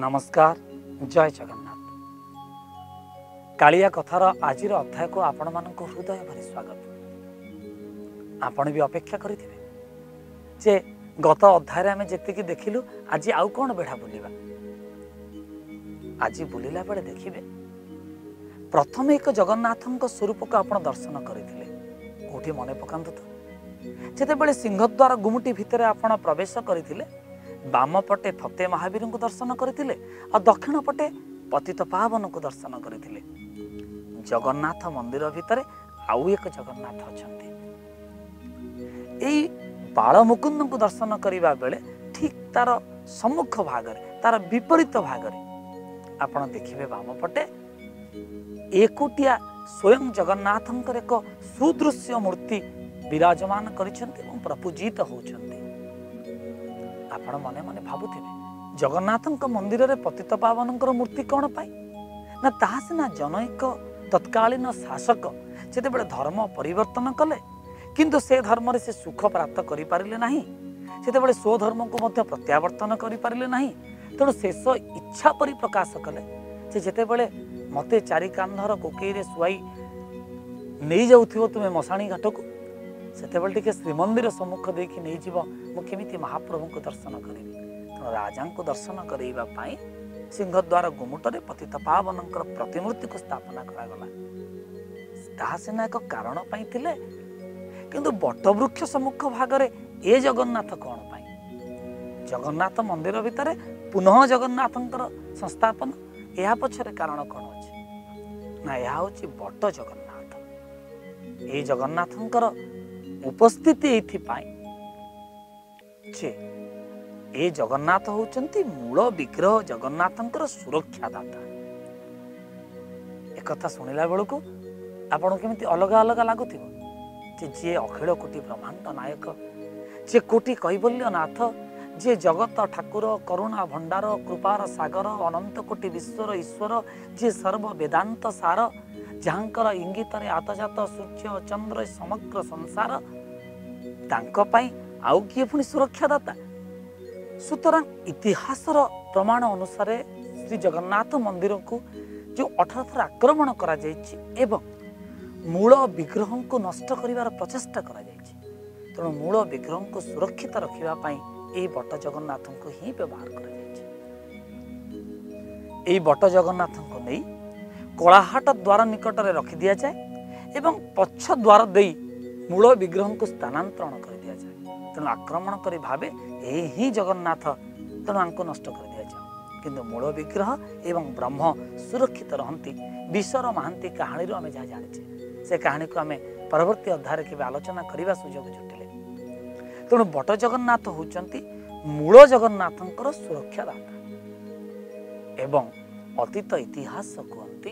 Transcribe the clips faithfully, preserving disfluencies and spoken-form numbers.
नमस्कार, जय जगन्नाथ। कालिया कथार आज अध्याय को आपण मान हृदय भरी स्वागत। आपण भी अपेक्षा करिथिबे जे गत अध्याय आम जी देखिलु आज आउ कौन बेढ़ा बुलिबा। आज बुलिला बेले देखिबे प्रथम एक जगन्नाथ स्वरूप को आपण दर्शन करथिले। कोठी मने पकांतु तो जेते बेले सिंहद्वार गुमुटी भितर आपण प्रवेश करथिले, बाम पटे फते महावीर को दर्शन करथिले और दक्षिण पटे पतित पावन को दर्शन करथिले। जगन्नाथ मंदिर भितर आउ एक जगन्नाथ अछंती। एई बाल मुकुंद को दर्शन करिबा बेले ठीक तार सम्मुख भागरे तार विपरीत भागरे आपण देखिबे बाम पटे एकोटिया स्वयं जगन्नाथंकर एक सुदृश्य मूर्ति विराजमान करिसेंती और प्रपूजित होउछंती। आपण मने मने भाबुथिबे जगन्नाथंक मंदिर रे पतित पावनकर मूर्ति कौन पाई ना ताहा सिना जनैक तत्कालीन शासक जेते बेले धर्म परिवर्तन कले किंतु से धर्म रे से सुख प्राप्त करि पारिले नाही, सेते बेले स्व धर्म को मध्य प्रत्यावर्तन करि पारिले नाही। तेणु शेष इच्छा परि प्रकाश कले जे जेते बेले मते चारि कांधर कोकेई रे सुआई नहीं जाउथिबो तुमे मसाणी घाट को सेते बेले टिके श्रीमंदिर सम्मुख देखि नहीं जीव मु केमिति महाप्रभु को दर्शन करिबि। तेणु राजा को दर्शन करैबा पाई सिंहद्वार गुमुटरे पतित पावनकर प्रतिमूर्ति को स्थापना करागला। ताहा सिना एक कारण पाई थिले किंतु बटवृक्ष सम्मुख भागरे ए जगन्नाथ कौन पाई? जगन्नाथ मंदिर भितर पुनः जगन्नाथंकर संस्थापन या पछरे कारण कौन अछि ना या होछि बट जगन्नाथ। ए जगन्नाथंकर उपस्थिति एथि पाई जे ए जगन्नाथ होचंती मूल विग्रह जगन्नाथंकर सुरक्षा दाता। एक कथा सुनिला बेलू को आपण केमिति अलग अलग लागुथिबो जे जे अखिल कोटि ब्रह्मांड नायक, जे कोटि कैबल्य नाथ, जे जगत ठाकुर करुणा भंडार कृपार सागर अनंत कोटि विश्वर ईश्वर, जे सर्व वेदांत सार, जहाँकर इंगित आतजात सूर्य चंद्र समग्र संसार, तांको पाई आउ किए पुणी सुरक्षादाता। सुतरां इतिहासर प्रमाण अनुसार श्री जगन्नाथ मंदिर को जो अठारह थर आक्रमण करा जायछि एवं मूल विग्रह को नष्ट करिवार प्रचेष्टा करा जायछि। तेणु मूल विग्रह को सुरक्षित रखिबा पाई एई बट जगन्नाथ को ही व्यवहार करा जायछि। एई बट जगन्नाथ को नहीं कलाहाट द्वार निकट में रखी दिया जाए एवं पछ द्वार दे मूल विग्रह को स्थानांतरण कर दिया जाए। तेणु आक्रमण करी भावे यही ही जगन्नाथ, तेणु आंको नष्ट कर दिया जाए किंतु मूल विग्रह एवं ब्रह्म सुरक्षित रहंती। विश्वर महांती कहानी आम जहाँ जाने से कहानी को आम परवर्ती अध्याय के आलोचना करने सुजोग जुटिले। तेणु बट जगन्नाथ होचंती मूल जगन्नाथंकर सुरक्षादाता एवं अतीत इतिहास कहती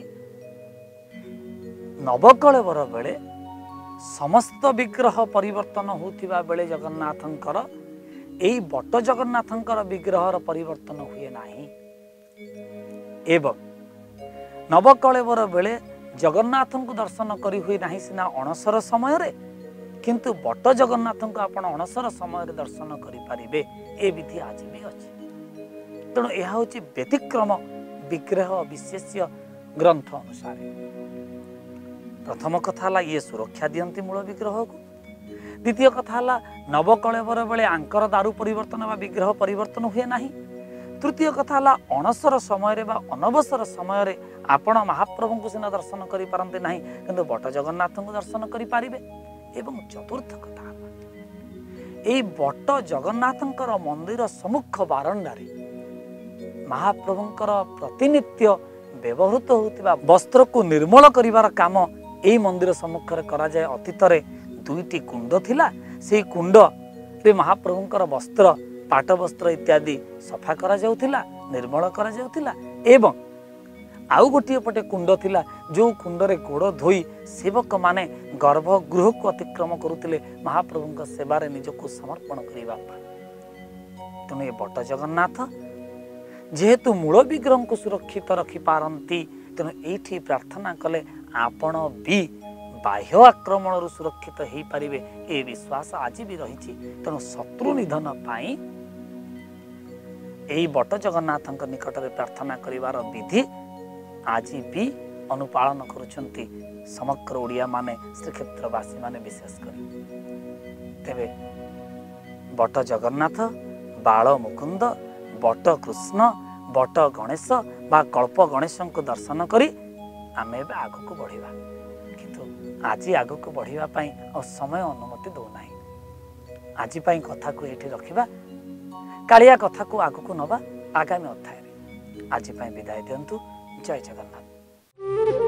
नवकलेवर बेले समस्त विग्रह परिवर्तन होतिबा बेले जगन्नाथंकर एई बट जगन्नाथंकर विग्रहर परिवर्तन हुए नाही। एवं नवकलेवर बेले जगन्नाथं को दर्शन करी हुए नाही सिना अणसर समय रे, किंतु बट जगन्नाथं को आपण अणसर समय रे दर्शन करि पारिबे ए विधि आज भी अछि। तेणु यह होछि व्यतिक्रम विग्रह विशेष्य ग्रंथ अनुसार। प्रथम कथा है ये सुरक्षा दियंती मूल विग्रह को। द्वितीय कथा है नवकलेवर बेले आंकर दारू परिवर्तन बा विग्रह परिवर्तन हुए नाही। तृतीय कथा है अणसर समय बा अनवसर समय आपण महाप्रभु को सिना दर्शन करि पारंते नाही किंतु बट जगन्नाथ को दर्शन करि पारिबे। एवं चतुर्थ कथा एई बट जगन्नाथंकर मंदिर सम्मुख बारंडारे महाप्रभुंकर प्रतिनित्य व्यवहृत होतिबा वस्त्र को निर्मल करिवार काम एई मंदिर सम्मुख रे करा जाय। अतीत रे दुईटी कुंड थिला, से कुंड रे महाप्रभुंकर वस्त्र पाट वस्त्र इत्यादि सफा करा जाउथिला, निर्मल करा जाउथिला। एवं आउ गोटे पटे कुंड थिला जो कुंड रे गोड़ धोई सेवक माने गर्भगृह को अतिक्रम करुथिले महाप्रभुंक सेवारे निजको समर्पण करिबा। तेणु ए बट जगन्नाथ जेहेतु मूल विग्रह को सुरक्षित रखि पारंती, तेणु एठी प्रार्थना कले आपण भी बाह्य आक्रमण सुरक्षित हो पारे ए विश्वास आज भी रही। तेणु शत्रु निधन पाई यही बट जगन्नाथ निकट में प्रार्थना करिवार विधि आज भी अनुपालन करुछंती समग्र ओडिया माने श्रीक्षेत्रवासी माने विशेषकर। तेबे बट जगन्नाथ, बाल मुकुंद, बट कृष्ण, बट गणेश बा कल्प गणेश को दर्शन करी आमे आग को बढ़िबा, किंतु आज आग को बढ़िबा पई और समय अनुमति दो नाही। आज पई कथा को एठी रखिबा, कालिया कथा को आग को नबा आगामी अध्याय। आज पई विदाय दियंतु। जय जगन्नाथ।